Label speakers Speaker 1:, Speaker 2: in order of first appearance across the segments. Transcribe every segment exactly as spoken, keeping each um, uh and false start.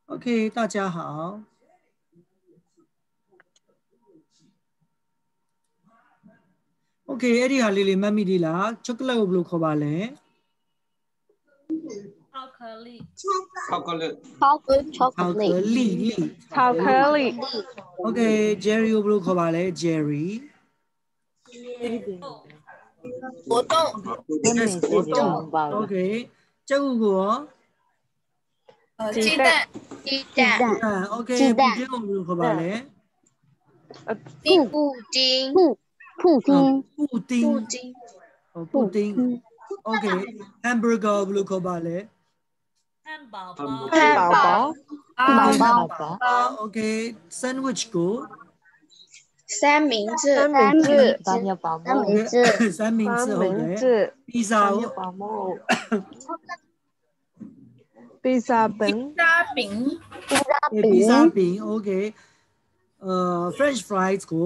Speaker 1: OK， 大家好。OK， အဲ့ဒီဟာလေးလေးမှတ်မိသေးလား chocolate ကိုဘယ်လိုခေါ်ပါလဲ
Speaker 2: 巧克力
Speaker 3: chocolate
Speaker 1: 巧克力
Speaker 4: 巧克力
Speaker 1: OK Jerry ကိုဘယ်လိုခေါ်ပါလဲ Jerry
Speaker 2: 果冻
Speaker 1: Yes 果冻 OK ကျုပ်ကိုရော
Speaker 2: 鸡蛋鸡蛋
Speaker 1: OK ပူတင်းကိုဘယ်လိုခေါ်ပါလဲ
Speaker 2: 布丁
Speaker 5: 布丁
Speaker 1: 布丁
Speaker 2: 布丁
Speaker 1: 布丁 OK hamburger ဘယ်လိုခေါ်ပါလဲ
Speaker 2: 汉堡包
Speaker 4: 汉堡包
Speaker 5: 宝宝
Speaker 1: OK sandwich ကို
Speaker 2: 三明治
Speaker 4: 三明治
Speaker 5: 三明治
Speaker 1: 三明治ဟုတ်တယ် pizza ကို
Speaker 4: pizza 饼
Speaker 2: 沙饼
Speaker 1: pizza 饼 OK 呃 French fries ကို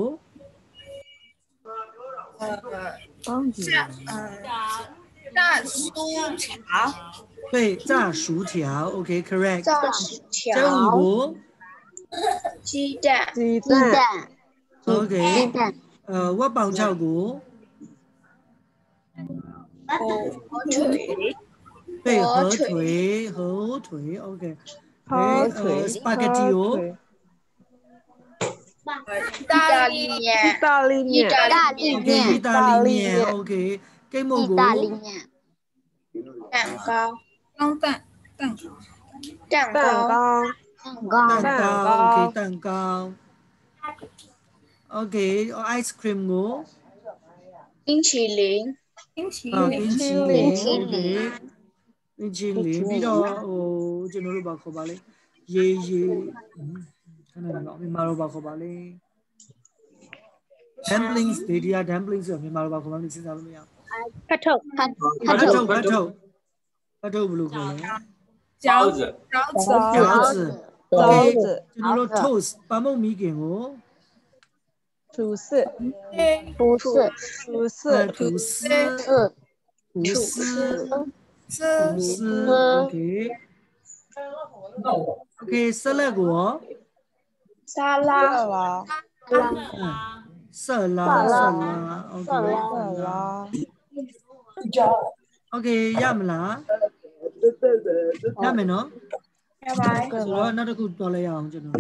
Speaker 2: 呃炸呃炸薯条
Speaker 1: 对炸薯条 OK correct
Speaker 2: 炸薯条
Speaker 1: ကျုပ်ကို
Speaker 2: 鸡蛋
Speaker 4: 鸡
Speaker 5: 鸡
Speaker 4: 蛋
Speaker 5: 蛋
Speaker 1: OK
Speaker 5: 鸡蛋
Speaker 1: 呃ဝက်ပေါင်ချောက်ကို
Speaker 2: 火腿
Speaker 1: 对河腿河腿 OK
Speaker 4: 火腿
Speaker 1: spaghetti ကို
Speaker 2: 意大利面
Speaker 4: 意大利面
Speaker 2: 意大
Speaker 5: 意大利
Speaker 1: OK
Speaker 5: 面
Speaker 1: 意大利面 OK 雞毛
Speaker 5: 意
Speaker 1: ကို
Speaker 5: 大利面
Speaker 2: 蛋糕钢蛋蛋糕蛋
Speaker 4: 蛋
Speaker 2: 糕
Speaker 4: 糕
Speaker 5: 蛋糕
Speaker 1: 蛋糕 OK 蛋糕 OK ice cream ကို
Speaker 2: 冰淇淋冰淇
Speaker 1: 啊冰淇淋 OK 冰淇淋ပြီးတော့ဟိုကျွန်တော်တို့ဘာခေါ်ပါလဲရေရေခဏတော့မြန်မာလိုဘာခေါ်ပါလဲ dumplings ဒီဒီယာ dumplings ဆိုမြန်မာလိုဘာခေါ်ပါလဲစဉ်းစားလို့မရဘူး
Speaker 5: ဖတ်ထုတ်ဖတ်
Speaker 1: ဖတ်ထုတ်ဖတ်ထုတ်ဖတ်ထုတ်ဘယ်လိုခေါ်လဲ
Speaker 2: 饺子饺子
Speaker 1: 饺子
Speaker 4: 包
Speaker 1: OK
Speaker 4: 子
Speaker 1: ကျွန်တော်တို့ toast ပါမုတ်မီခင်ကို
Speaker 4: 吐司
Speaker 5: 不是
Speaker 4: 吐司
Speaker 1: 吐司
Speaker 5: 是
Speaker 1: 吐司
Speaker 2: 吃
Speaker 1: 吐司 OK OK ဆက်လက်ကိုရော
Speaker 2: 沙拉
Speaker 4: 啦
Speaker 1: 色拉色拉 OK
Speaker 4: 色拉
Speaker 1: OK ရမလားရမယ်နော်
Speaker 2: 拜拜
Speaker 1: ဆိုတော့နောက်တစ်ခုတော်လိုက်ရအောင်ကျွန်တော်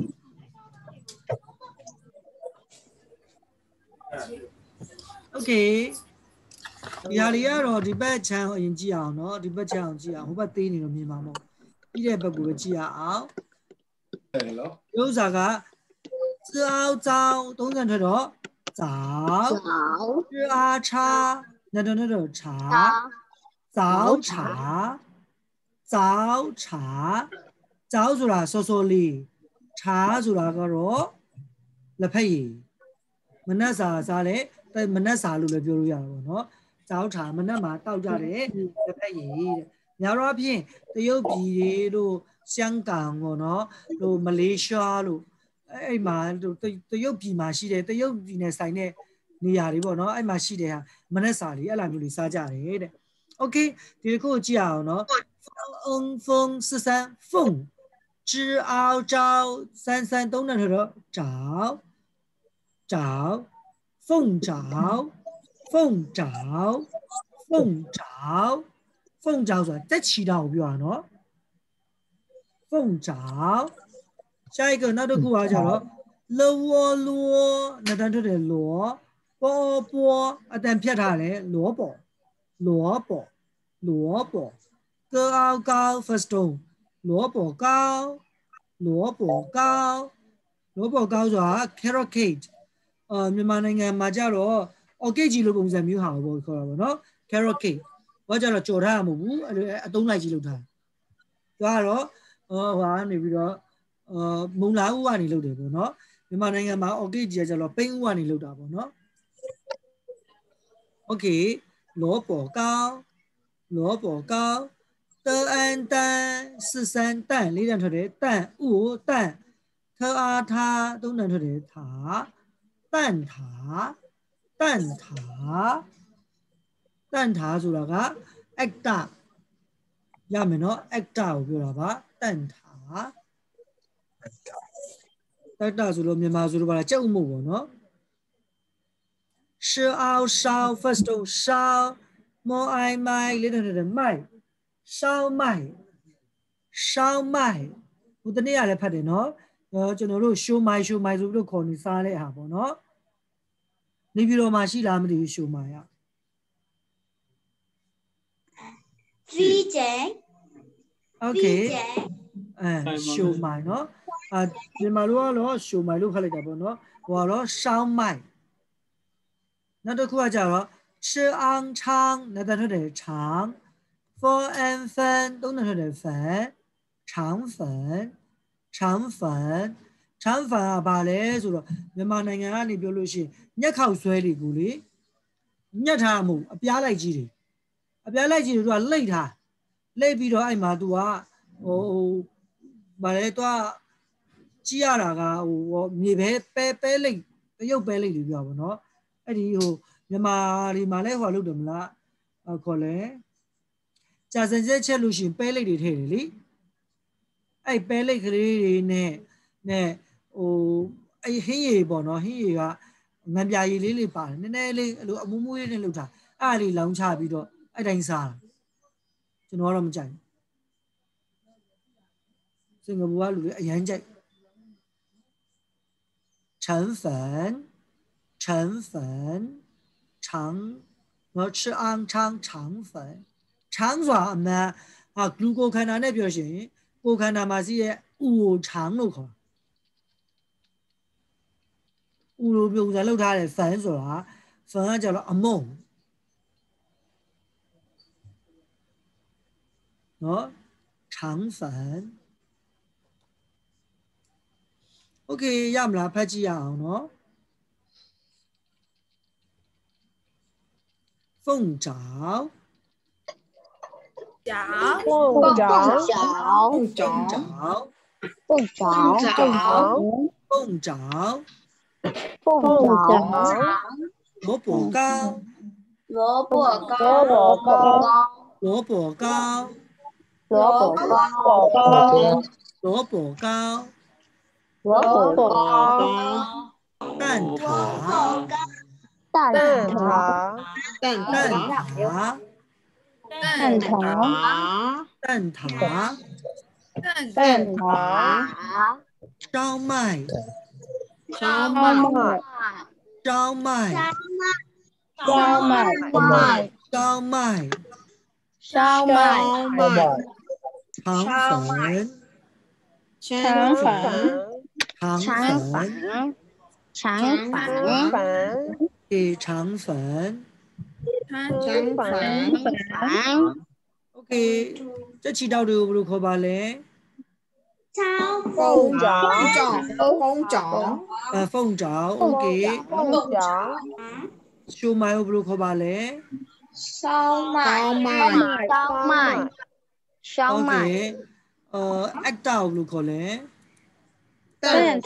Speaker 1: Okay ဒီဟာတွေကတော့ဒီဘက်ချမ်းအရင်ကြည့်အောင်နော်ဒီဘက်ချမ်းအောင်ကြည့်အောင်ဟိုဘက်သေးနေတော့မြင်မှာမဟုတ်ပြီးတဲ့ဘက်ကိုပဲကြည့်ရအောင်ဒီဥစ္စာက自熬糟သုံးစံထွက်တော့早
Speaker 5: 早
Speaker 1: 日阿茶那တော့那တော့茶早茶早茶早ဆိုတာစောစောလေး茶ဆိုတာကတော့လက်ဖက်ရည်မနက်စာစားလဲမနက်စာလို့လည်းပြောလို့ရတာပေါ့နော်早茶မနက်မှာတောက်ကြတယ်လက်ဖက်ရည်တဲ့များတော့အဖြစ်တရုတ်ပြည်တွေတို့ရှမ်းကန်ပေါ့နော်ဟိုမလေးရှားလို့အဲ့မှာတရုတ်ပြည်မှာရှိတယ်တရုတ်ပြည်နဲ့ဆိုင်တဲ့နေရာတွေပေါ့နော်အဲ့မှာရှိတယ်ဟာမနက်စာလေးအဲ့လိုမျိုးလေးစားကြတယ်တဲ့ Okay ဒီတစ်ခုကြည့်အောင်နော်风风四三凤知凹招三三သုံးတယ်ဆိုတော့找找凤找凤找凤找凤找ဆိုတာတက်ချီတာကိုပြောတာနော်凤找下一个နောက်တစ်ခုကကြတော့လောလောနှစ်တန်းထွက်တယ်လောပေါ်ပေါ်အတန်ဖြတ်ထားတယ်လောပေါ်လောပေါ်လောပေါ်高高 first tone လောပေါ်高လောပေါ်高လောပေါ်高ဆိုတာ carrot cake အာမြန်မာနိုင်ငံမှာကြတော့ orchid ကြီးလိုပုံစံမျိုးဟာပေါ့ခေါ်တာပေါ့နော် carrot cake ဘာကြတော့ကြော်ထားမှာမဟုတ်ဘူးအတုံးလိုက်ကြီးလုပ်ထားသူကတော့ဟိုဟာနေပြီးတော့အာမုံလာဥကနေလုပ်တယ်ပေါ့နော်မြန်မာနိုင်ငံမှာ orchid ကြီးကကြတော့ပိန်းဥကနေလုပ်တာပေါ့နော် Okay လောပေါ်高လောပေါ်高德安蛋四三蛋လေးတန်းထွက်တယ်蛋ဥကို蛋ထအားထားသုံးတန်းထွက်တယ်ထား蛋挞蛋挞蛋挞ဆိုတာက acta ရမယ်နော် acta ကိုပြောတာပါ蛋挞တက်တာဆိုလို့မြန်မာဆိုလို့ပါလားကြက်ဥမုတ်ပေါ့နော်ရှအောင်ရှောင်း first တော့ရှောင်းမောအိုင်မိုင်လေးတဲ့မိုင်ရှောင်းမိုင်ရှောင်းမိုင်ဟိုတနေ့ကလည်းဖတ်တယ်နော်ကျွန်တော်တို့ရှိုးမိုင်ရှိုးမိုင်ဆိုပြီးတော့ခေါ်နေစားတဲ့ဟာပေါ့နော်နေပြည်တော်မှာရှိလားမသိဘူးရှိုးမိုင်อ่ะ
Speaker 2: ကြီးကျယ်
Speaker 1: Okay အဲရှိုးမိုင်နော်အာမြန်မာလိုကတော့ရှိုးမိုင်လို့ဖတ်လိုက်တာပေါ့နော်ဟိုကတော့ရှောင်းမိုင်နောက်တစ်ခုကကြတော့吃昂长那单词的长 for and fan 都能说的粉肠粉肠粉肠粉啊ဘာလဲဆိုတော့မြန်မာနိုင်ငံကနေပြောလို့ရှိရင်ညက်ခောက်ဆွဲတွေကိုလေညက်ထားမှုအပြားလိုက်ကြီးတွေအပြားလိုက်ကြီးတွေသူကလိတ်ထားလိတ်ပြီးတော့အဲ့မှာ तू ကဟိုဘာလဲ तू ကကြည့်ရတာကဟိုမြေပဲပဲပဲလိတ်တရုတ်ပဲလိတ်တွေပြောပါဘောနော်အဲ့ဒီဟိုမြန်မာဒီမှာလဲဟိုလုပ်တယ်မလားခေါ်လဲကြာစင်စက်ချက်လို့ရှိရင်ပဲလိတ်တွေထည့်တယ်လေအဲ့ပဲလိတ်ကလေးတွေနဲ့နဲ့ဟိုအဲ့ဟင်းရည်ပေါ့နော်ဟင်းရည်ကငံပြာရည်လေးလေးပါတယ်နည်းနည်းလေးအဲ့လိုအမူးမူးလေးနဲ့လုပ်တာအဲ့လေးလောင်းချပြီးတော့အဲ့တိုင်းစားတာကျွန်တော်ကတော့မကြိုက်ဘူးစင်ကာပူကလူတွေအရန်ကြိုက်橙粉橙粉长我吃昂长肠粉长ဆိုတာအမှန်ဟာဂလူကိုခန္ဓာနဲ့ပြောရှင်ကိုခန္ဓာမှာရှိရဲ့ဥကို长လို့ခေါ်ဥလိုပြုံစံလောက်ထားတဲ့粉ဆိုတာ粉ကကြတော့အမုံနော်长粉 Okay ရမလားဖတ်ကြည့်ရအောင်နော်凤爪
Speaker 2: 爪
Speaker 4: 凤爪
Speaker 5: 凤爪
Speaker 1: 凤爪
Speaker 5: 凤爪
Speaker 1: 凤爪
Speaker 5: 凤爪
Speaker 1: 萝卜糕
Speaker 2: 萝卜糕
Speaker 5: 萝卜糕
Speaker 1: 萝卜糕
Speaker 5: 萝卜糕
Speaker 1: 萝卜糕
Speaker 5: 萝卜糕
Speaker 1: 蛋挞
Speaker 5: 蛋
Speaker 4: 蛋
Speaker 5: 挞
Speaker 4: 挞
Speaker 1: 蛋挞
Speaker 5: 蛋挞
Speaker 1: 蛋挞
Speaker 4: 蛋挞
Speaker 1: 烧麦
Speaker 5: 烧麦
Speaker 1: 烧麦
Speaker 4: 烧麦
Speaker 1: 烧麦
Speaker 5: 烧麦
Speaker 1: 肠粉
Speaker 4: 肠粉
Speaker 1: 肠粉
Speaker 5: 肠
Speaker 4: 肠粉
Speaker 1: 给肠粉
Speaker 4: 肠粉
Speaker 1: OK 这七道တွေဘယ်လိုခေါ်ပါလဲ
Speaker 4: 凤爪
Speaker 2: 凤爪
Speaker 1: အဲ凤爪 OK
Speaker 4: 凤爪
Speaker 1: ရှိုးမိုင်ဘယ်လိုခေါ်ပါလဲ
Speaker 2: 烧麦
Speaker 5: 烧麦烧麦
Speaker 1: Okay အဲအက်တာဘယ်လိုခေါ်လဲ
Speaker 4: 蛋挞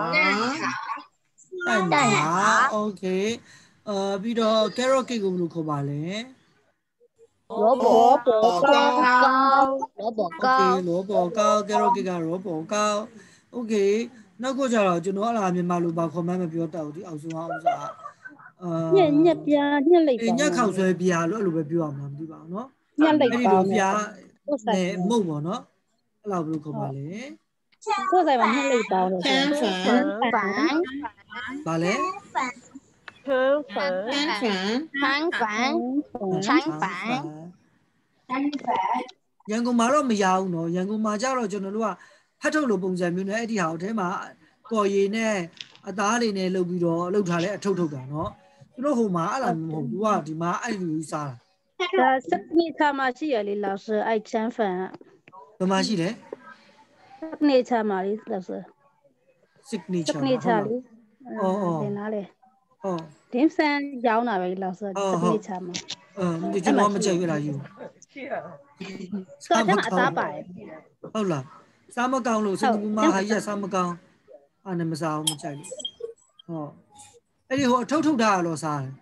Speaker 1: 蛋挞 Okay အဲပြီးတော့ carrot cake ကိုဘယ်လိုခေါ်ပါလဲ
Speaker 5: 萝卜糕萝卜
Speaker 1: Okay
Speaker 5: 糕
Speaker 1: 萝卜糕 carrot cake က萝卜糕 Okay နောက်ကိုကြတော့ကျွန်တော်အလားမြန်မာလိုပါခေါ်မှန်းမပြောတတ်ဘူးဒီအောက်ဆုံးအောင်စားအာ
Speaker 3: ညက်ညက်ပြားညက်လိုက်ပါ
Speaker 1: ညက်ခေါက်ဆွဲပြာလို့အဲ့လိုပဲပြောအောင်မလားမသိပါဘူးเนาะ
Speaker 3: ညက်လိုက်
Speaker 1: အဲ့ဒီ
Speaker 3: ပါ
Speaker 1: လို
Speaker 3: မယ်
Speaker 1: ပြာ
Speaker 3: ဟုတ်ဆိုင်
Speaker 1: နဲ့မုတ်ပေါ့เนาะအဲ့လိုဘယ်လိုခေါ်ပါလဲ
Speaker 3: ဟုတ်ဆိုင်ပါညက်လိုက်ပါလို့
Speaker 4: 肠粉
Speaker 5: 粉
Speaker 1: ဗာလဲ
Speaker 4: 肠粉
Speaker 5: 肠粉肠粉
Speaker 1: ရန်ကုန်မှာတော့မရဘူးเนาะရန်ကုန်မှာကျတော့ကျွန်တော်တို့ကဖတ်ထုတ်လိုပုံစံမျိုးနဲ့အဲ့ဒီဟာအထဲမှာကော်ရည်နဲ့အသားတွေနဲ့လုပ်ပြီးတော့လုပ်ထားတဲ့အထုပ်ထုတ်တာเนาะသူတို့ဟိုမှာအဲ့လိုမဟုတ်ဘူးကဒီမှာအဲ့လိုကြီးစားတာ
Speaker 3: ဒါစနိချာမရှိရလေ老师အဲ့ချမ်းဖန်
Speaker 1: ဘယ်မှာရှိလဲ
Speaker 3: စနိချာမှာလေ老师
Speaker 1: signature
Speaker 3: စနိချာလေ
Speaker 1: အော်အော်
Speaker 3: တင်လားလေ
Speaker 1: ဟုတ်
Speaker 3: ဒင်းဆန်ရောင်းတာပဲ老师စနိချာမှာ
Speaker 1: အဲဒီကျွန်တော်မကြိုက်ရလားယူ
Speaker 3: ဆိုတော့အသားပါတယ်
Speaker 1: ဟုတ်လားစားမကောင်းလို့စင်ကာပူမှာဟာကြီးကစားမကောင်းအဲ့နဲ့မစားဘူးမကြိုက်ဘူးဟုတ်အဲ့ဒီဟိုအထုပ်ထုတ်တာတော့စားတယ်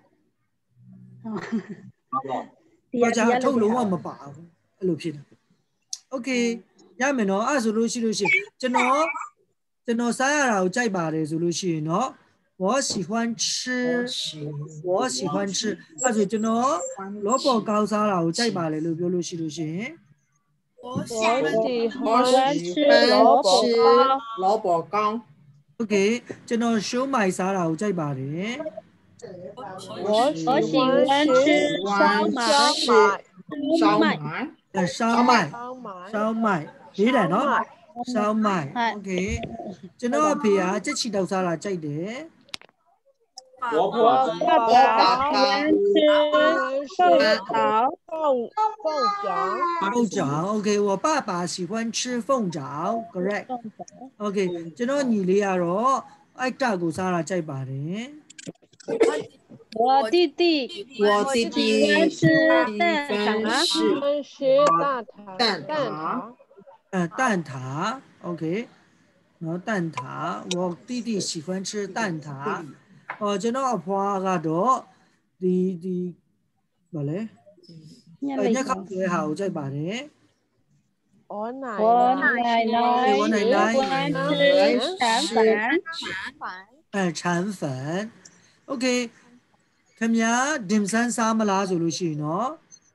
Speaker 3: ဒီ
Speaker 1: ဘာ
Speaker 3: ရ
Speaker 1: ကြ
Speaker 3: ဒီရ
Speaker 1: အထုပ်လုံးဝမပါဘူးအဲ့လိုဖြစ်တယ်โอเคရမယ်နော်အဲ့ဆိုလို့ရှိလို့ရှိကျွန်တော်ကျွန်တော်စားရတာကိုကြိုက်ပါတယ်ဆိုလို့ရှိရင်เนาะ我喜欢吃我喜欢吃အဲ့ဆိုကျွန်တော်လောပေါ်ကောင်းစားတာကိုကြိုက်ပါလေလို့ပြောလို့ရှိလို့ရှိရင်
Speaker 4: 我喜欢吃萝卜
Speaker 2: 萝卜糕
Speaker 1: Okay ကျွန်တော်ရှိုးမိုင်စားတာကိုကြိုက်ပါတယ်
Speaker 4: 我喜欢吃烧麦
Speaker 2: 烧麦
Speaker 1: အဲ烧麦烧麦ရေးတယ်เนาะ烧麦 Okay ကျွန်တော်အဖေကကြက်ချီတောက်စားတာကြိုက်တယ်
Speaker 4: 我爸爸喜欢吃凤爪凤凤爪
Speaker 1: 凤爪 Okay 我爸爸喜欢吃凤爪 correct Okay ကျွန်တော်ညီလေးကတော့အိုက်တာကိုစားတာကြိုက်ပါတယ်
Speaker 3: 我弟弟
Speaker 2: 我弟弟
Speaker 3: 喜欢吃蛋挞
Speaker 4: 蛋
Speaker 2: 蛋挞
Speaker 1: 呃蛋挞 Okay 然后蛋挞我弟弟喜欢吃蛋挞哦ကျွန်တော်အဖွာကတော့ဒီဒီဗာလဲ
Speaker 3: ည
Speaker 1: အဲ
Speaker 3: နေ
Speaker 1: ညက်ခောက်ကျွဲဟာကိုကြိုက်ပါတယ်
Speaker 4: 我奶
Speaker 3: 我奶奶
Speaker 1: 我奶奶
Speaker 3: 喜欢吃肠粉
Speaker 1: အဲချမ်း粉 Okay ခင်ဗျာဒင်ဆန်စားမလားဆိုလို့ရှိရင်เนาะ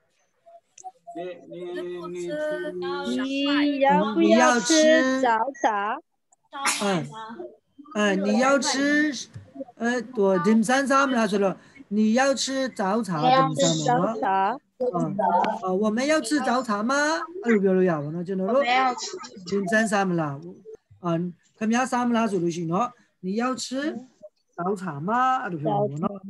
Speaker 3: 你要不要吃早茶？
Speaker 1: 嗯，呃，你要吃，呃，我点三三啦，说了，你要吃早茶点三吗？
Speaker 3: 早茶。
Speaker 1: 嗯，呃，我们要吃早茶吗？哎，不要要，那就那咯。点三三啦，嗯，咁樣三啦，做到先咯。你要吃早茶嗎？哎，不要咯。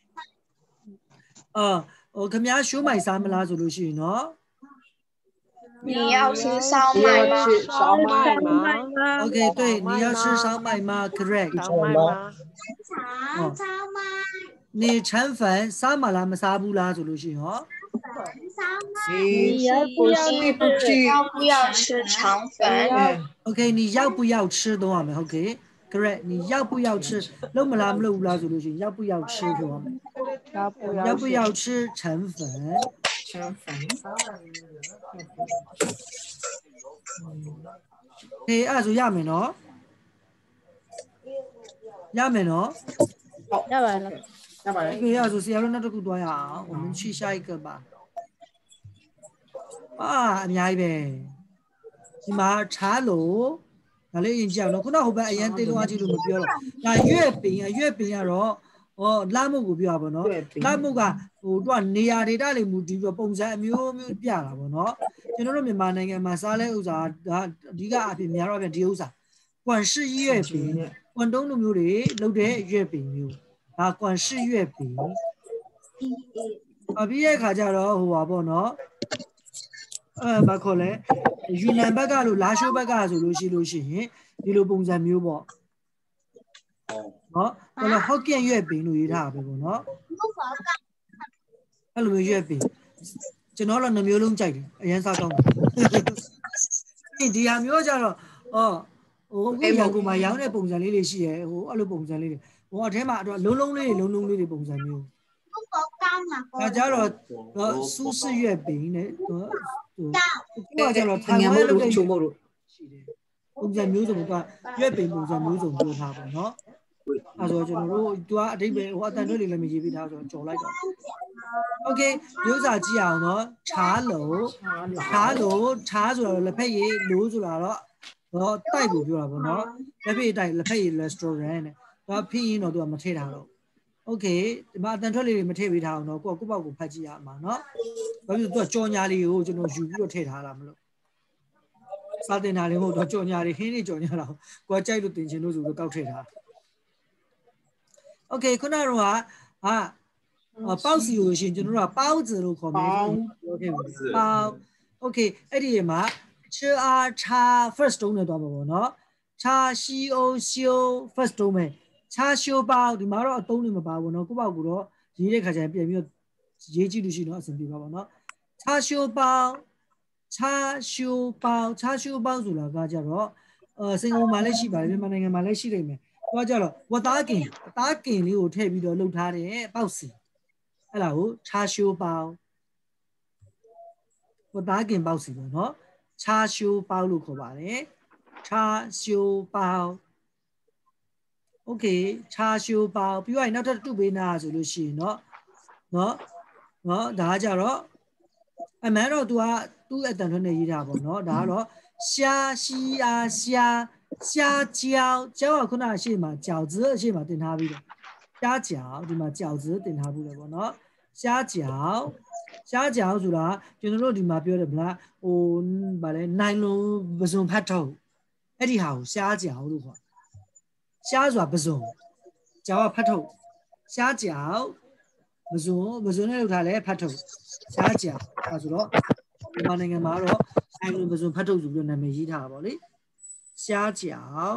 Speaker 1: 呃，我咁樣小米三啦，做到先咯。
Speaker 5: 你要吃烧麦吗？
Speaker 4: 烧麦吗
Speaker 1: ？OK， 对，你要吃烧麦吗 ？Correct。
Speaker 4: 烧麦吗？
Speaker 1: 哦，你肠粉三麻辣么沙布拉做路线哦。
Speaker 3: 你要不要吃？
Speaker 5: 要不要吃肠粉
Speaker 1: ？OK， 你要不要吃懂我们 ？OK，Correct， 你要不要吃？那么拉么拉乌拉做路线，要不要吃懂我们？要不要吃肠粉？
Speaker 2: 肠粉
Speaker 1: 诶，အဲ့ဆိုရမယ်နော်ရမယ်နော်
Speaker 3: 要完了。
Speaker 2: 要不然
Speaker 1: OK အဲ့ဆိုဆရာတို့နောက်တစ်ခုတွားရအောင်我们去下一个吧အာအများကြီးပဲဒီမှာ茶楼ဒါလေးရင်ကြည့်အောင်နော်ခုနကဟိုဘက်အရင်တေးလုံးအကြည့်လို့မပြောတော့ဒါရွက်ပင်ရွက်ပင်ကတော့ဟောလာမှုကိုပြောတာပေါ့နော်လာမှုကဟိုတော့နေရာဒေတာလေးမူတည်ပြီးပုံစံအမျိုးမျိုးပြတာပေါ့နော်ကျွန်တော်တို့မြန်မာနိုင်ငံမှာစားလဲဥစ္စာဒါအဓိကအဖြစ်များတော့ပြန်ဒီဥစ္စာကွမ်ရှိရွက်ပင်ကွမ်တုံးလိုမျိုးတွေလုပ်တဲ့ရွက်ပင်မျိုးဒါကွမ်ရှိရွက်ပင်အပြီးရဲ့ခါကျတော့ဟိုပါပေါ့နော်အဲဘာခေါ်လဲယူနန်ဘက်ကလို့လာရှိုးဘက်ကဆိုလို့ရှိလို့ရှိရင်ဒီလိုပုံစံမျိုးပေါ့နော်ဘယ်လိုဟော့ကင်ရွက်ပင်လို့ရေးထားပဲပေါ့နော်အဲ့လိုမျိုးရွက်ပင်ကျွန်တော်လည်းနှမျိုးလုံးကြိုက်တယ်အရင်စားကောင်းတယ်ဒီဟာမျိုးကြတော့အော်ဟိုအခုရောင်ကိုမှရောင်းတဲ့ပုံစံလေးတွေရှိရဲဟိုအဲ့လိုပုံစံလေးတွေဟိုအထဲမှာတော့လုံးလုံးလေးတွေလုံးလုံးလေးတွေပုံစံမျိုးဒါကြတော့စူးစစ်ရွက်ပင်နဲ့ဟိုဟိုကကြတော့ထိုင်ဝမ်လို့ချုံမို့လို့ရှိတယ်ပုံစံမျိုးစုံကရွက်ပင်ပုံစံမျိုးစုံပြောထားပါနော်အဲ့ဆိုကျွန်တော်တို့သူကအတိတ်ပဲဟိုအတန်တွေလည်းမရေးပြီးသားဆိုတော့ကြော်လိုက်တော့ Okay ရုပ်စာကြည့်အောင်နော်ခြားလို့ခြားလို့ခြားဆိုတော့လက်ဖက်ရည်လို့ဆိုတာတော့တော့တိုက်ကိုပြောတာပေါ့နော်လက်ဖက်ရည်တိုက်လက်ဖက်ရည် restaurant နဲ့ဒါဖြစ်ရင်တော့သူကမထည့်ထားတော့ Okay ဒီမှာအတန်ထွက်လေးတွေမထည့်ပေးထားအောင်တော့ကိုယ့်ကိုယ့်ဘောက်ကိုဖတ်ကြည့်ရမှာနော်ဘာဖြစ်လို့သူကကြော်ညာလေးကိုကျွန်တော်ယူပြီးတော့ထည့်ထားတာမလို့စားတင်တာလေးမဟုတ်တော့ကြော်ညာလေးဟင်းလေးကြော်ညာတော့ကိုယ်ကြိုက်လို့တင်ချင်လို့ဆိုတော့ကောက်ထည့်ထား Okay ခုနကတော့ဟာပေါက်စီကိုရှင်ကျွန်တော်တို့ကပေါက်子လို့ခေါ်မယ်ပြောခဲ့ပါပေါက် Okay အဲ့ဒီမှာချာချာ first တုံးနဲ့တော့ပါပေါ့နော်ချာရှိအိုရှို first တုံးမယ်ချာရှိုပေါက်ဒီမှာတော့အတုံးတွေမပါဘူးနော်ကိုပေါ့ကိုတော့ရေးတဲ့ခါကျရင်ပြန်ပြီးတော့ရေးကြည့်လို့ရှိရင်တော့အဆင်ပြေပါပါနော်ချာရှိုပေါက်ချာရှိုပေါက်ချာရှိုပေါက်ဆိုတာကကြတော့အဲစင်ကုန်မှာလည်းရှိပါတယ်မြန်မာနိုင်ငံမှာလည်းရှိနေမယ်ဟောကြတော့ဝတ်သားကင်အသားကင်လေးကိုထည့်ပြီးတော့လှုပ်ထားတဲ့ပေါက်စီအဲ့ဒါကိုချာရှိုးပေါက်ဝတ်သားကင်ပေါက်စီပေါ့နော်ချာရှိုးပေါက်လို့ခေါ်ပါတယ်ချာရှိုးပေါက် OK 叉燒包ပြီးတော့နောက်ထပ်တူပေးနာဆိုလို့ရှိရင်တော့နော်နော်ဒါကကြတော့အမှန်တော့ तू ကသူ့အတန်ထွက်နေရေးတာပေါ့နော်ဒါကတော့ရှာရှိအားရှာရှာကြောက်ကြောက်ကခုနအရှိမကြောက်子အရှိမတင်ထားပြီးတော့ရှာကြောက်ဒီမှာကြောက်子တင်ထားဘူးလေပေါ့နော်ရှာကြောက်ရှာကြောက်ဆိုတာကျွန်တော်တို့ဒီမှာပြောတယ်ဗလားဟိုဗာလဲနိုင်လုံးပစုံဖတ်ထုတ်အဲ့ဒီဟာကိုရှာကြောက်လို့ခေါ်ရှာဆိုတာပစုံကြောက်ကဖတ်ထုတ်ရှာကြောက်ပစုံပစုံနဲ့လောက်ထားလဲဖတ်ထုတ်ရှာကြောက်အဲဆိုတော့မြန်မာနိုင်ငံမှာတော့နိုင်လုံးပစုံဖတ်ထုတ်ဆိုပြီးနာမည်ရေးထားတာပေါ့လေရှာကြောက်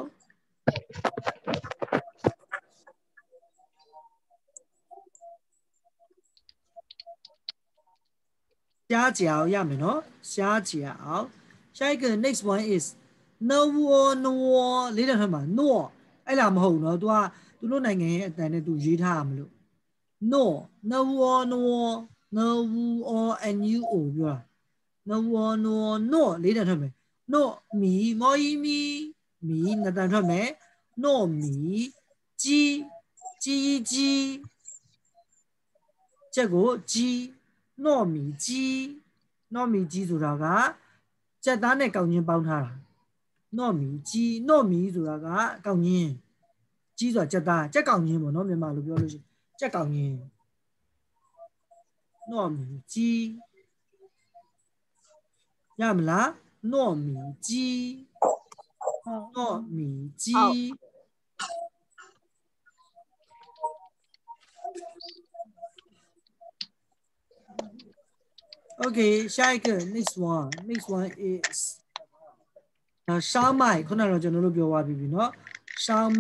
Speaker 1: ရှာကြောက်ရမယ်နော်ရှာကြောက်下一个 next one is no war no war လေးတယ်ထမှာ no အဲ့လားမဟုတ်နော် तू ကသူတို့နိုင်ငံရဲ့အတန်နဲ့ तू ရေးထားရမလို့ no no war no war no war and you o ပြောတာ no war no war no လေးတယ်ထမယ် no မီမော်ကြီးမီမီနှစ်တန်ထွက်မယ် no မီကြီးကြီးကြီးချက်ကိုကြီး no မီကြီး no မီကြီးဆိုတာကစက်သားနဲ့ကောင်းချင်းပေါင်းထားတာနော့မီကြီးနော့မီဆိုတာကကောင်းချင်းကြီးဆိုတာစက်သားစက်ကောင်းချင်းပေါ့နော်မြန်မာလိုပြောလို့ရှိရင်စက်ကောင်းချင်းနော့မီကြီးရမလားနော့မီကြီးနော့မီကြီး Okay 下一个 next one next one is 那烧麦ခုနကတော့ကျွန်တော်တို့ပြောသွားပြီเนาะ烧麦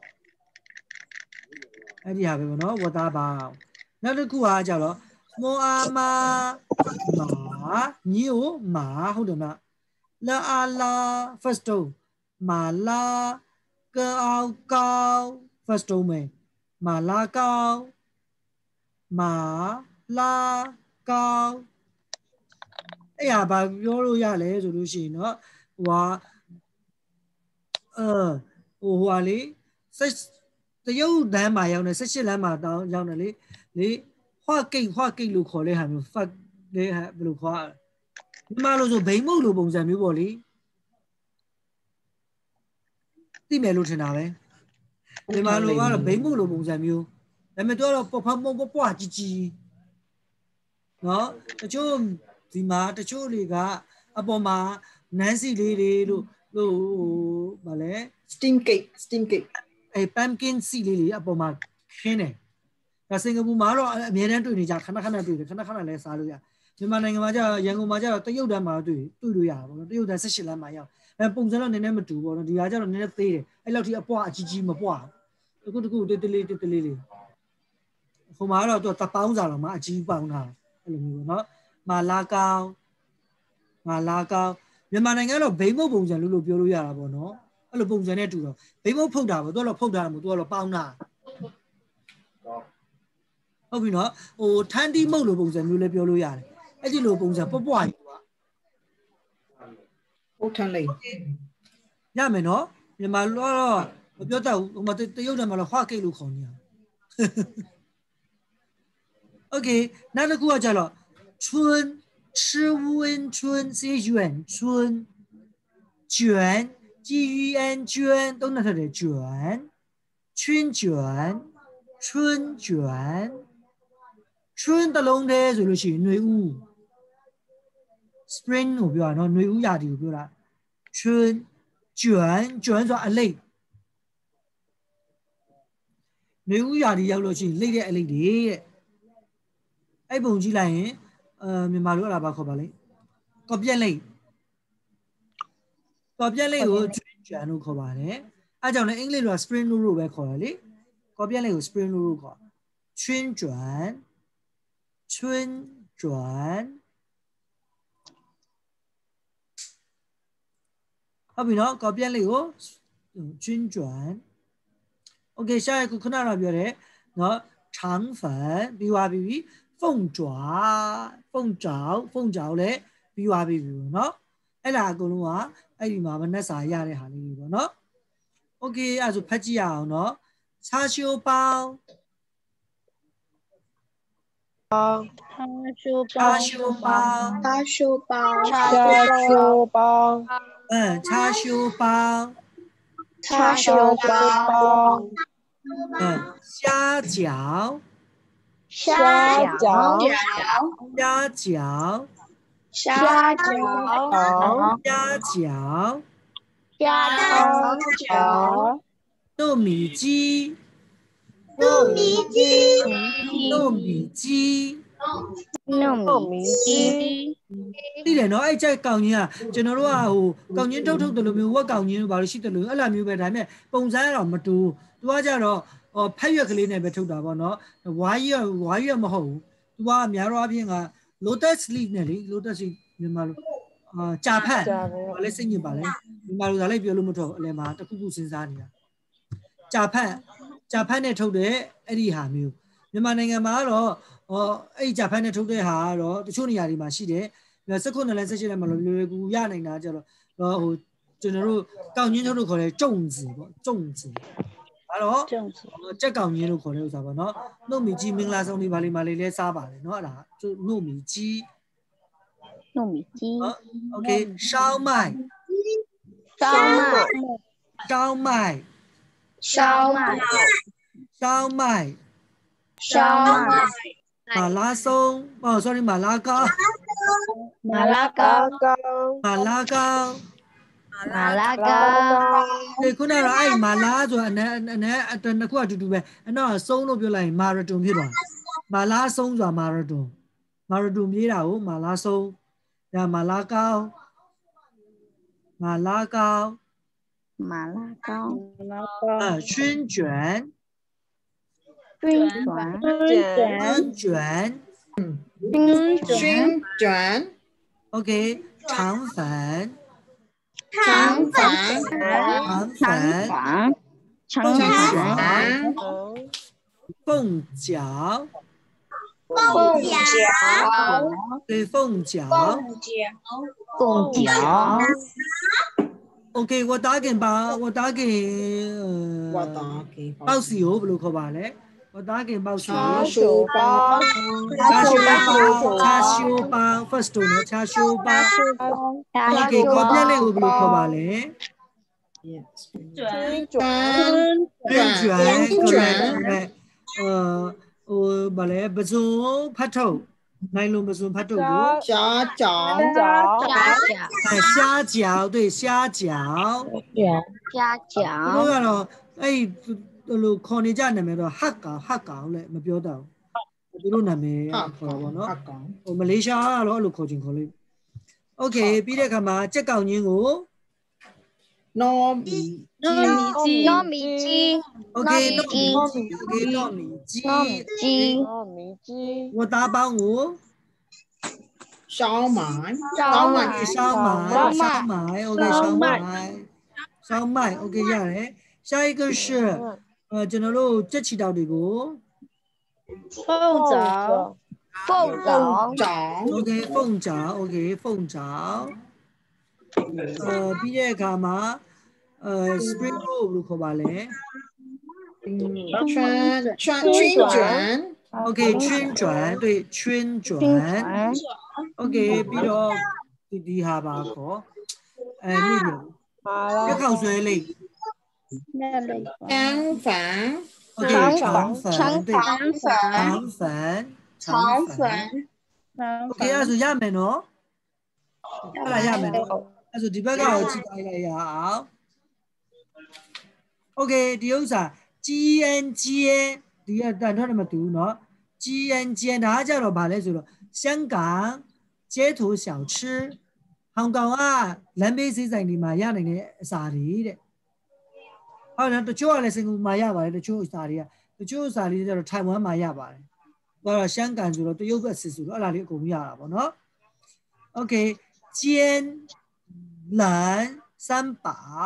Speaker 1: အဲ့ဒီဟာပဲပေါ့เนาะဝတ်သားပါနောက်တစ်ခုကကြတော့မောအာမာမာညိုမာဟုတ်တယ်မလားလာအာလာ first tone မာလာကောက်ကောက် first tone မယ်မာလာကောက်မာလာကောက်အဲ့ဟာဘာပြောလို့ရလဲဆိုလို့ရှိရင်เนาะဟိုဟာအဲဟိုဟာလေဆက်တရုတ်လမ်းမှာရောက်နေ၁၈လမ်းမှာတောင်းရောက်နေလေလေဟွာကိတ်ဟွာကိတ်လို့ခေါ်လဲဟာမျိုးဖတ်လဲဟာဘယ်လိုခေါ်ဒီမှာလို့ဆိုဘိန်းမုတ်လိုပုံစံမျိုးပေါ့လေသိမယ်လို့ထင်တာပဲဒီမှာလို့ကတော့ဘိန်းမုတ်လိုပုံစံမျိုးဒါပေမဲ့တော့ပဖမပွားပွားကြီးကြီးเนาะတချို့ဒီမှာတချို့တွေကအပေါ်မှာနန်းစီလေးတွေလို့လို့ဗာလဲ
Speaker 6: steam cake steam cake
Speaker 1: အဲ pumpkin seed လေးတွေအပေါ်မှာခင်းတယ်ဒါစင်ကာပူမှာတော့အများတန်းတွေ့နေကြခဏခဏတွေ့တယ်ခဏခဏလဲစားလို့ရမြန်မာနိုင်ငံမှာကျတော့ရန်ကုန်မှာကျတော့တရုတ်တန်းမှာတွေ့တွေ့လို့ရတာပေါ့နော်တရုတ်တန်း၁၈လမ်းမှာရောက်အဲပုံစံတော့နည်းနည်းမတူပေါ့နော်ဒီဟာကျတော့နည်းနည်းသေးတယ်အဲ့လောက်ထိအပွားအကြီးကြီးမပွားတခုတခုတေးတေးလေးတေးတေးလေးလေးဟိုမှာတော့သူတပေါင်းစားတော့မှအကြီးပေါင်းတာအဲ့လိုမျိုးပေါ့နော်မာလာကောင်မာလာကောင်မြန်မာနိုင်ငံတော့ဘိန်းမုတ်ပုံစံလို့လို့ပြောလို့ရတာပေါ့နော်အဲ့လိုပုံစံနဲ့တူတော့ဘိန်းမုတ်ဖုတ်တာပေါ့သူကတော့ဖုတ်တာမဟုတ်သူကတော့ပေါင်းတာဟုတ်ပြီနော်ဟိုထန်းတီးမုတ်လိုပုံစံမျိုးလည်းပြောလို့ရတယ်အဲ့ဒီလိုပုံစံပွပွားကြီးကွာ
Speaker 6: ဟုတ်ထန်းလေး
Speaker 1: ရမယ်နော်မြန်မာလိုတော့မပြောတတ်ဘူးဟိုမှာတရုတ်တယ်မှာတော့ဟွာကိတ်လို့ခေါ်နေရโอเคနောက်တစ်ခုကကြတော့春吃温春 C U N 春卷 G U N 卷都那它的卷春卷春卷春တလုံးတည်းဆိုလို့ရှိရင်ຫນွေဥ spring ကိုပြောတာနော်ຫນွေဥရာသီကိုပြောတာ春卷卷ဆိုတာအလိပ်ຫນွေဥရာသီရောက်လို့ရှိရင်လိပ်တဲ့အလိပ်တွေတဲ့အဲ့ပုံကြည့်လိုက်ရင်အဲမြန်မာလိုအဲ့ဒါဘာခေါ်ပါလဲကော်ပြက်လိပ်ကော်ပြက်လိပ်ကိုကျွန်းကျွန်းလို့ခေါ်ပါတယ်အဲကြောင့်လည်းအင်္ဂလိပ်လို spring roll လို့ပဲခေါ်တယ်လေကော်ပြက်လိပ်ကို spring roll လို့ခေါ်ကျွန်းကျွန်းကျွန်းကျွန်းဟုတ်ပြီနော်ကော်ပြက်လိပ်ကိုကျွန်းကျွန်းโอเค下一个ခုနကပြောတယ်နော်长粉ပြီးသွားပြီ凤爪凤爪凤爪လည်းပြီးသွားပြီပြီเนาะအဲ့ဒါအကုန်လုံးကအဲ့ဒီမှာမနှက်စာရတဲ့ဟာလေးတွေပေါ့เนาะโอเคအဲ့ဒါဆိုဖတ်ကြည့်ရအောင်เนาะ叉燒包，
Speaker 3: 叉燒包，
Speaker 1: 叉燒包，
Speaker 5: 叉燒包，
Speaker 4: 叉燒包，
Speaker 1: 嗯，叉燒包，
Speaker 5: 叉燒包，
Speaker 1: 嗯，蝦餃，
Speaker 4: 蝦餃，
Speaker 1: 蝦餃，
Speaker 5: 蝦餃，
Speaker 4: 餃，
Speaker 1: 蝦餃，
Speaker 4: 蝦餃，
Speaker 1: 糯米雞，
Speaker 4: 糯米雞，
Speaker 1: 糯米雞。
Speaker 3: 糯米雞，
Speaker 1: 啲人nói chơi cầu nhỉ à, cho nó là hồ cầu nhện thâu thâu từ lúc mình qua cầu nhện vào xí từ lúc ở làm như vậy đấy mẹ, bông giá rồi mà tu, tu ra rồi, ờ phải việc cái này phải thâu đó nó, vài giờ vài giờ mà hậu, tu ra nhà rồi bây giờ lotus leaf này đi, lotus leaf nhưng mà ờ trà pan, mà lấy sinh nhật bảo đấy, nhưng mà rồi lấy biểu luôn một thâu, lấy mà ta cũng cũng sinh ra nè, trà pan, trà pan này thâu đấy, ấy đi hàm yêu, nhưng mà này nghe mà rồi, ờ ấy trà pan này thâu đấy hả rồi, tôi cho này gì mà xí đấy. Là sức khỏe là sẽ chỉ là mà lười cú ya này nè cho rồi, rồi cho nó rồi cao nhiên cho nó gọi là trồng gì bộ trồng gì, đó, chắc cao nhiên nó gọi là sao nó, nô mì chi mình là xong đi vào đi mà lấy sao bảo nó là nô mì chi,
Speaker 3: 糯米雞，
Speaker 1: ok, sao mai,
Speaker 3: sao mai,
Speaker 1: sao mai,
Speaker 5: sao mai,
Speaker 1: sao mai,
Speaker 5: sao mai,
Speaker 1: 马拉松，哦 ，sorry 马拉糕，
Speaker 3: 麻辣糕，
Speaker 1: 马拉糕。
Speaker 3: 麻辣糕，
Speaker 1: Cái cô nào là ai mà lá rồi anh anh anh anh tên nó qua tụi bé nó sống nó biểu lại marathon biết rồi mà lá sống rồi marathon marathon biết đâu mà lá sống là mà lá cao mà lá cao
Speaker 3: 麻辣糕，
Speaker 1: à chuyên chuyển
Speaker 3: 春卷，
Speaker 1: chuyên chuyển
Speaker 2: 旋转，
Speaker 1: ok 肠粉
Speaker 5: 肠粉，
Speaker 1: 肠粉
Speaker 3: 肠，肠
Speaker 1: 凤
Speaker 3: 粉，
Speaker 1: 饺
Speaker 2: 肠，
Speaker 1: 凤饺
Speaker 5: 凤饺，
Speaker 1: 对凤饺
Speaker 5: 凤饺，
Speaker 3: 凤饺，
Speaker 1: ok 我打緊包我打緊
Speaker 2: 我
Speaker 1: 呃
Speaker 2: 打给
Speaker 1: 包豉油不如佢話咧我打緊包豉
Speaker 2: 叉
Speaker 1: 油
Speaker 2: 燒包，
Speaker 1: 叉燒包叉燒包 first 呢叉燒包 ok 嗰邊咧會不如佢話咧
Speaker 2: 旋轉，
Speaker 1: 春卷
Speaker 2: 旋轉，
Speaker 1: 誒呃呃乜咧不做拍頭內容不做拍頭個
Speaker 2: 蝦餃，
Speaker 3: 蝦餃，
Speaker 1: 蝦餃對蝦餃
Speaker 3: 蝦餃，
Speaker 1: 嗰個咯誒路看你家နာမည်တော့黑餃黑餃咧မပြောတော့သူတို့နာမည်ခေါ်တာပေါ့နော်ဟိုမလေးရှားကတော့အဲ့လိုခေါ်ချင်ခေါ်လို့ okay ပြီးတဲ့အခါမှာကြက်ကောက်ညင်းကို
Speaker 2: 糯米雞，
Speaker 3: 糯米雞，
Speaker 1: okay
Speaker 3: 糯米雞
Speaker 1: okay 糯米雞
Speaker 3: 糯米雞，
Speaker 4: 糯米雞，
Speaker 1: 我打包我
Speaker 2: 燒賣，
Speaker 3: 燒賣，
Speaker 1: 燒賣燒賣 okay 燒賣燒賣 okay ရတယ်下一個是呃ကျွန်တော်တို့ကြက်ချီတောက်တွေကို
Speaker 3: 鳳爪，鳳爪，
Speaker 2: 爪，
Speaker 1: okay 鳳爪 okay 鳳爪呃ပြီးတဲ့အခါမှာ呃 spring roll လို့ခေါ်ပါလဲ
Speaker 2: 圈圈圈卷，
Speaker 1: okay 圈轉對圈轉 OK ပြီးတော့ဒီဒီဟာပါခေါ်အဲမိတယ်
Speaker 4: 麻辣
Speaker 1: ရက်ခေါက်ဆွဲလေး
Speaker 2: 腸粉，
Speaker 1: OK 腸粉對腸粉
Speaker 5: 腸粉，
Speaker 1: OK အဲ့ဒါဆိုရမယ်နော်အဲ့ဒါရမယ်နော်အဲ့ဒါဆိုဒီဘက်ကတော့ကြည့်လိုက်ရအောင် OK ဒီဥစ္စာ G N G ဒီကတန်ထွက်တယ်မတူဘူးနော် G N G ဒါကကြတော့ဗာလဲဆိုတော့香港街頭小吃ဟောင်ကောင်ကလမ်းဘေးဈေးဆိုင်တွေမှာရနိုင်တဲ့အစာတွေတဲ့ဟုတ်တယ်တချို့ကလည်းစင်ကာပူမှာရပါတယ်တချို့အစာတွေကတချို့အစာတွေကျတော့ထိုင်ဝမ်မှာရပါတယ်ဒါတော့ရှမ်းကန်ဆိုတော့တရုတ်ဘက်စစ်ဆိုတော့အဲ့ဒါလေးအကုန်ရတာပေါ့နော် Okay 煎冷三宝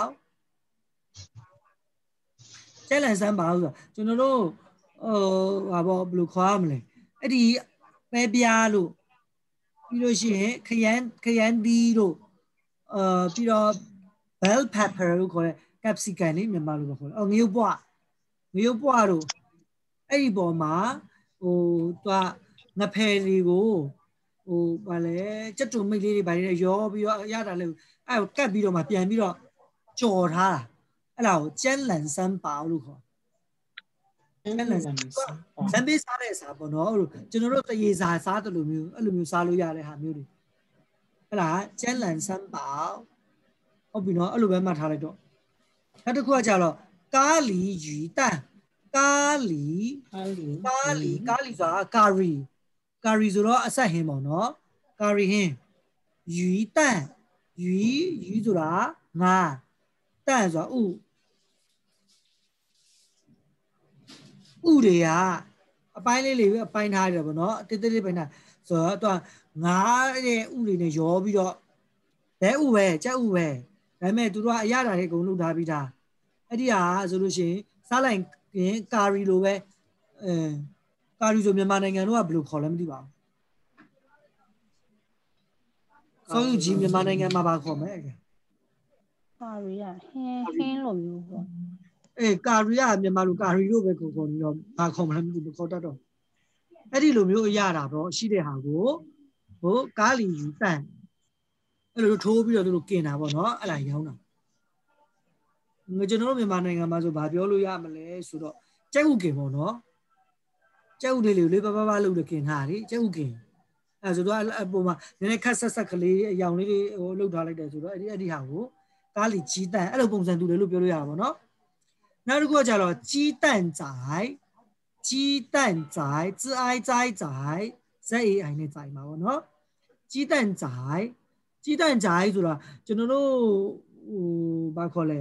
Speaker 1: 煎冷三宝ဆိုတော့ကျွန်တော်တို့ဟိုဟာပေါ့ဘယ်လိုခေါ်ရမလဲအဲ့ဒီပဲပြားလို့ပြီးလို့ရှိရင်ခရမ်းခရမ်းသီးတို့အာပြီးတော့ bell pepper လို့ခေါ်တဲ့ capsicum လေးမြန်မာလိုပဲခေါ်တယ်အော်ငရုတ်ပွားငရုပ်ပွားတို့အဲ့ဒီပေါ်မှာဟိုသူကငဖယ်လေးကိုဟိုဗာလဲကြက်တုံမိတ်လေးတွေဗာလေးရောပြီးတော့ရတာလေအဲ့ကိုကတ်ပြီးတော့မှပြန်ပြီးတော့ကြော်ထားတာအဲ့ဒါကိုကျန်းလန်ဆန်းပါလို့ခေါ်ကျန်းလန်ဆန်းဇမ်ဘီစားတဲ့စားပေါ့နော်ကျွန်တော်တို့တရေစာစားတယ်လို့မျိုးအဲ့လိုမျိုးစားလို့ရတဲ့ဟာမျိုးတွေအဲ့ဒါကျန်းလန်ဆန်းပါဟုတ်ပြီနော်အဲ့လိုပဲမှတ်ထားလိုက်တော့နောက်တစ်ခုကကြတော့ကာလီယူတန်ကာလီကာလီကာလီကာလီဆိုတာကာရီကာရီဆိုတော့အဆက်ဟင်းပေါ့နော်ကာရီဟင်းယူတန်ယူယူဆိုတာငါတန်ဆိုတာဥဥတွေကအပိုင်းလေးလေးပဲအပိုင်းထားရတယ်ပေါ့နော်တိတိလေးပိုင်းထားဆိုတော့သူကငါရဲ့ဥတွေနဲ့ရောပြီးတော့ဘဲဥပဲကြက်ဥပဲဒါပေမဲ့သူတို့ကအရတာတွေအကုန်လုပ်ထားပြီးသားအဲ့ဒီဟာဆိုလို့ရှိရင်စားလိုက်ရင်ကာရီလိုပဲအဲကာရီဆိုမြန်မာနိုင်ငံတို့ကဘယ်လိုခေါ်လဲမသိပါဘူးစောယူကြီးမြန်မာနိုင်ငံမှာပါခေါ်မယ်
Speaker 4: ကာရီကဟင်းဟင်းလိုမျိုးပေါ့
Speaker 1: အေးကာရီကမြန်မာလိုကာရီလို့ပဲခေါ်ခေါ်ပြီးတော့ဘာခေါ်မလဲမသိဘူးခေါ်တတ်တော့အဲ့ဒီလိုမျိုးအရတာတော့ရှိတဲ့ဟာကိုဟိုကာလီယူတန်အဲ့လိုထိုးပြီးတော့သူတို့กินတာပေါ့နော်အဲ့ဒါရောင်းတာငါကျွန်တော်တို့မြန်မာနိုင်ငံမှာဆိုဘာပြောလို့ရမလဲဆိုတော့ကြက်ဥกินပေါ့နော်ကြက်ဥလေးလေးလေးပါပါပါလို့กินထားတယ်ကြက်ဥกินအဲ့ဆိုတော့အပေါ်မှာနည်းနည်းခက်ဆက်ဆက်ကလေးအယောင်လေးတွေဟိုလှုပ်ထားလိုက်တယ်ဆိုတော့အဲ့ဒီအဲ့ဒီဟာကိုကာလီကြီးတန်အဲ့လိုပုံစံတူတယ်လို့ပြောလို့ရတာပေါ့နော်နောက်တစ်ခုကကြတော့ကြီးတန်仔ကြီးတန်仔自爱仔仔ဇက်အေးအိုင်နဲ့仔မှာပေါ့နော်ကြီးတန်仔ကြီးတန်仔ဆိုတာကျွန်တော်တို့ဟိုဘာခေါ်လဲ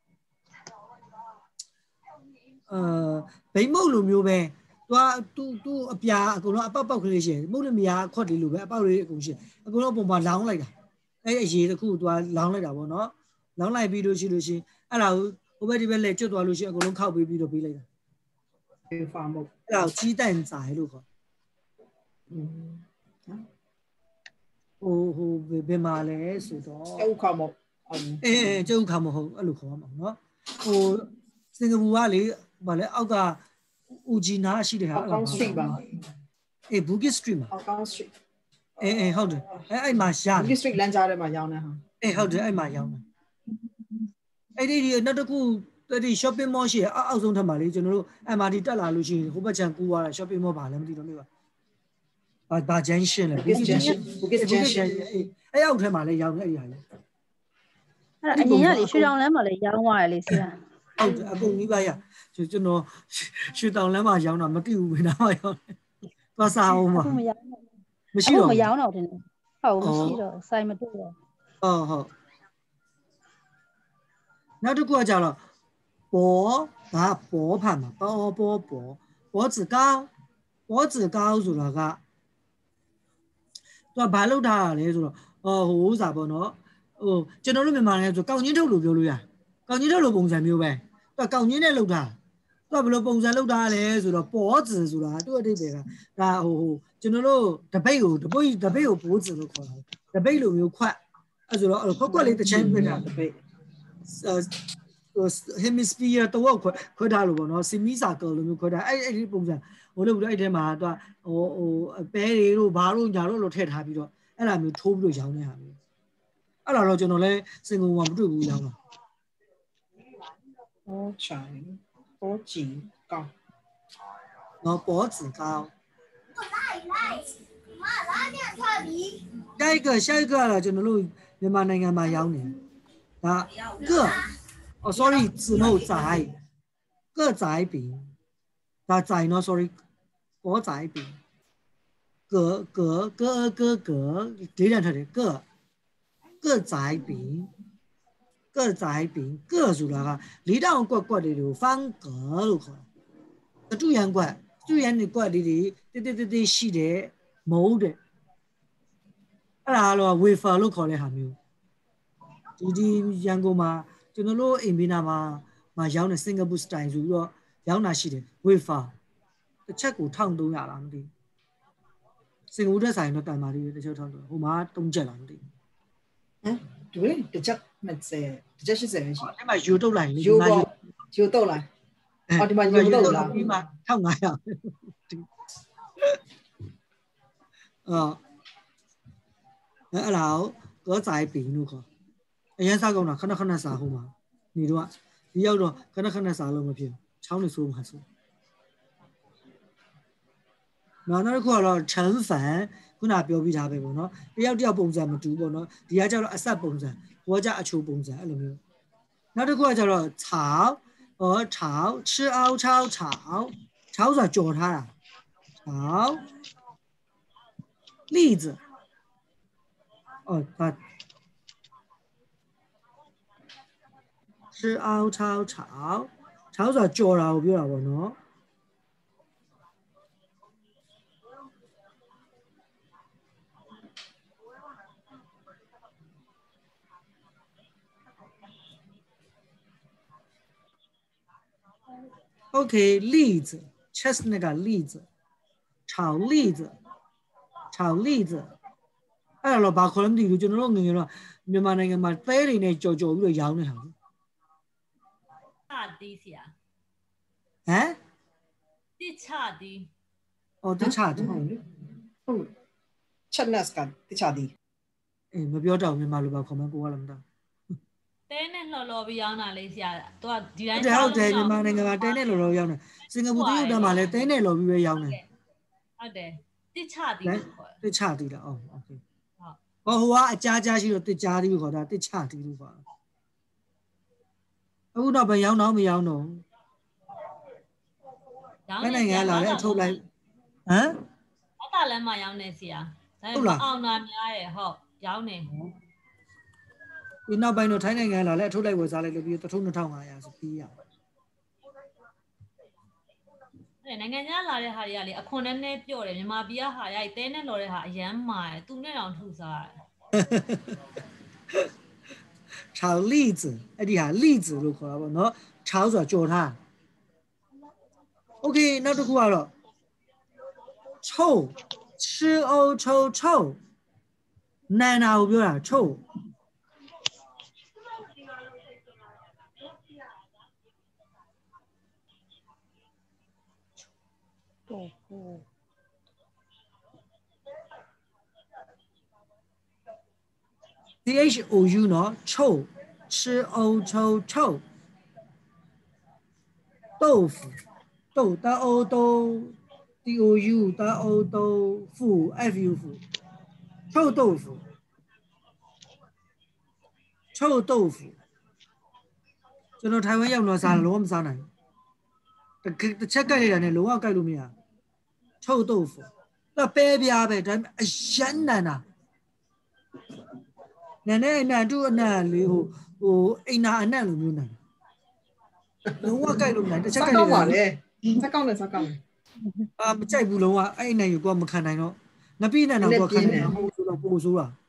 Speaker 1: အာဘိမုတ်လိုမျိုးပဲသူကသူသူအပြာအကုန်လုံးအပေါက်ပေါက်ကလေးရှင်မုတ်လည်းမရခွက်လေးလိုပဲအပေါက်လေးအကုန်ရှင်အကုန်လုံးပုံမှာလောင်းလိုက်တာအဲ့အရေးတစ်ခုသူကလောင်းလိုက်တာပေါ့နော်လောင်းလိုက်ပြီးလို့ရှိလို့ရှင်အဲ့ဒါကိုဟိုဘက်ဒီဘက်လဲကျွတ်သွားလို့ရှင်အကုန်လုံးခောက်ပေးပြီးတော့ပေးလိုက်တာဖေးဖာမုတ်အဲ့ဒါကိုကြီးတန်仔လို့ခေါ်ဟိုဟိုဘယ်မှာလဲဆိုတော့ကျုပ်ခါမဟုတ်အေးအေးကျုပ်ခါမဟုတ်အဲ့လိုခေါ်မှာနော်ဟိုစင်ကာပူကလေဗာလဲအောက်ကဦးဂျီနာရှိတယ်ဟာအောက်စထရီပါအေးဘူဂစ်စထရီမှာအောက်စထရီအေးအေးဟုတ်တယ်အဲ့အဲ့မှာရှာဘူဂစ်စထရီလမ်းကြားထဲမှာရောင်းတယ်ဟာအေးဟုတ်တယ်အဲ့မှာရောင်းတယ်အဲ့ဒီနောက်တစ်ခုဒီ shopping mall ရှိရအောက်ဆုံးထပ်မှာလေကျွန်တော်တို့ M R T တက်လာလို့ရှိရင်ဟိုဘက်ခြမ်းကူသွားတာ shopping mall ဘာလဲမသိတော့မေးပါဘာဘာ junction လဲ Bugis junction Bugis junction အဲ့အောက်ထဲမှာလည်းရောင်းတယ်အဲ့ဒီဟာလေ
Speaker 4: အဲ့ဒါအရင်ကလေရွှေတောင်လမ်းမှာလည်းရောင်းသွားတယ်လေဆရာ
Speaker 1: ဟုတ်တယ်အကုန်ကြီးပါရကျွန်တော်ရွှေတောင်လမ်းမှာရောင်းတာမသိဘူးဘယ်နာမှာရောင်းလဲသွားစားအောင်ပါ
Speaker 4: မရောင်းမရှိတော့မရောင်းတော့တယ်ဟုတ်မရှိတော့စိုင်မတွေ့တော့
Speaker 1: ဟုတ်ဟုတ်နောက်တစ်ခုကကြတော့ပေါ်ဒါပေါ်ဖတ်မှာပေါ်ပေါ်ပေါ်ပေါ်子高ပေါ်子高ဆိုတာကသူကဘာလုပ်ထားတာလဲဆိုတော့ဟိုဟိုဥစားပေါ့နော်ဟိုကျွန်တော်တို့မြန်မာနိုင်ငံဆိုကောက်ညင်းထုတ်လို့ပြောလို့ရကောက်ညင်းထုတ်လို့ပုံစံမျိုးပဲသူကကောက်ညင်းနဲ့လုပ်ထားသူကဘယ်လိုပုံစံလုပ်ထားလဲဆိုတော့ပေါ်子ဆိုတာသူ့အတိတ်တွေကဒါဟိုဟိုကျွန်တော်တို့တပိတ်ကိုတပိတ်တပိတ်ကိုပိုး子လို့ခေါ်တာတပိတ်လိုမျိုးခွက်အဲဆိုတော့ခွက်ခွက်လေးတစ်ချမ်းပြတာတပိတ်hemisphere တော့ခွခွထားလို့ပေါ့နော် semicircle လိုမျိုးခွထားအဲ့အဲ့ဒီပုံစံဟိုလို့ပြီးတော့အဲ့ထဲမှာသူကဟိုဟိုအပဲတွေတို့ဘာတို့ညာတို့လို့ထည့်ထားပြီးတော့အဲ့လိုမျိုးထိုးပြီးတော့ရောင်းနေတာမျိုးအဲ့တော့ကျွန်တော်လည်းစင်ကုန်မှာမတွေ့ဘူးရောင်းတာဟောချိုင်ဟောကြည့်ကောင်းနော်ပေါ်子高下一个下一个了ကျွန်တော်တို့မြန်မာနိုင်ငံမှာရောင်းနေဒါက哦 ，sorry， 字后仔，个仔饼，那仔呢 ？sorry， 个仔饼，个个个个个，这两条的个个仔饼，个仔饼，个是那个里头怪怪的就方格了可，这主人怪，主人的怪的的，对对对对，细的毛的，啊啦咯，违法了可嘞还没有，这这阳光嘛。ကျွန်တော်တို့အိမ်ဘေးနာမှာမှာရောင်းတဲ့ Singapore style ဆိုပြီးတော့ရောင်းတာရှိတယ် wafer တစ်ချက်ကိုone thousand three hundredလားမသိဘူး Singapore တဲ့ဆိုင်တော့တန်ပါသေးတယ်တစ်ချက်one thousand three hundredဟိုမှာthreeချက်လားမသိဘူးဟမ်တွေ့တစ်ချက်twentyတစ်ချက်eightyပဲရှိအဲ့မှာယူတုတ်လိုက်ယူယူတုတ်လိုက်
Speaker 6: အော်ဒီမှာရေမတော့လား
Speaker 1: ပြီးမှထောက်ငါးရာအော်အဲ့ဒါကိုတော့စိုက်ပြီးလို့ခေါ်အရင်စားကောင်းတာခဏခဏစားဟိုမှာနေတော့ဒီရောက်တော့ခဏခဏစားလို့မဖြစ်ချောင်းနေဆိုးမှာဆိုနော်နောက်တစ်ခုကတော့ချန်ဖန်ခုနပြောပြီးသားပဲပေါ့နော်တယောက်တယောက်ပုံစံမတူပေါ့နော်ဒီကကျတော့အဆက်ပုံစံဟိုကကျအချိုပုံစံအဲ့လိုမျိုးနောက်တစ်ခုကကျတော့炒哦炒吃熬炒炒炒ဆိုတာကြော်ထားတာ炒栗子哦把吃熬炒炒炒ဆိုတာကြော်တာကိုပြောတာပေါ့နော်OK， 栗子 ，chestnut 个栗子，炒栗子，炒栗子。အဲ့တော့ဘာခေါ်လဲမသိဘူးကျွန်တော်တို့ငငယ်တော့မြန်မာနိုင်ငံမှာသဲတွေနဲ့ကြော်ကြော်ပြီးတော့ရောင်းနေတာ။ဟာတီးဆရာ။ဟမ်။တစ်ချတီး။အော်တစ်ချတီးဟုတ်လေ။ဟုတ်။ chestnut ကတစ်ချတီး။အေးမပြောတော့မြန်မာလိုပါခေါ်မှကိုကလည်းမတော့တဲနဲ့လှော်လှော်ပြီးရောင်းတာလေးဆရာသူကဒီတိုင်းဟုတ်တယ်မြန်မာနိုင်ငံမှာတဲနဲ့လှော်လှော်ရောင်းတယ်စင်ကာပူတရုတ်တန်းမှာလည်းတဲနဲ့လှော်ပြီးပဲရောင်းတယ်ဟုတ်တယ်တစ်ချတီးလို့ခေါ်တယ်တစ်ချတီးလားအော်โอเคဟုတ်ဟိုကအကြားကြားရှိတော့တစ်ကြားတီးလို့ခေါ်တာတစ်ချတီးလို့ခေါ်တာအခုတော့ဘယ်ရောင်းတော့မရောင်းတော့ရောင်းနိုင်ငံလာလဲအထုတ်လိုက်ဟမ်အတားလမ်းမှာရောင်းနေဆရာဒါအောင်တာများရယ်ဟုတ်ရောင်းနေဒီနောက်ပိုင်းတော့ထိုင်းနိုင်ငံလာလဲအထုတ်လိုက်ဝယ်စားလိုက်လို့ပြီးတော့တစ်ထုံနှစ်ထောင်ငါးရာဆိုပြီးရအဲ့နိုင်ငံခြားလာတဲ့ဟာတွေကလေအခွန်နဲ့နဲ့ပြော့တယ်မြန်မာပြည်ကဟာရိုက်တဲနဲ့လော်တဲ့ဟာအရန်မာတယ်သူနဲ့တောင်ထုစားတယ်炒栗子အဲ့ဒီဟာ栗子လို့ခေါ်တာပေါ့နော်炒ဆိုတာကြော်ထား Okay နောက်တစ်ခုကတော့臭吃欧臭臭နန်နာကိုပြောတာ臭T H O U เนาะ臭吃欧臭臭豆腐豆大 O 豆 D O U 大 O 豆腐 F U 腐臭豆腐臭豆腐ကျွန်တော်ထိုင်ဝမ်ရောက်တော့စားလုံးဝမစားနိုင်တစ်ချက်ကြိုက်လိုက်တာနဲ့လုံးဝကြိုက်လို့မရ臭豆腐တော့ပဲပြားပဲဒါပေမဲ့အရန်နန်တာနန်နဲ့အနံ့တူအနံ့လေးဟိုဟိုအိမ်နာအနံ့လိုမျိုးနန်လုံးဝကြိုက်လို့မရတစ်ချက်ကြိုက်လိုက်ပါလေစက်ကောင်းတယ်စက်ကောင်းတယ်အာမကြိုက်ဘူးလုံးဝအဲ့အနံ့ကိုကမခံနိုင်တော့ငပိနန်တော့ကခံနိုင်ဟိုဆိုတော့ပို့ဆိုးတာ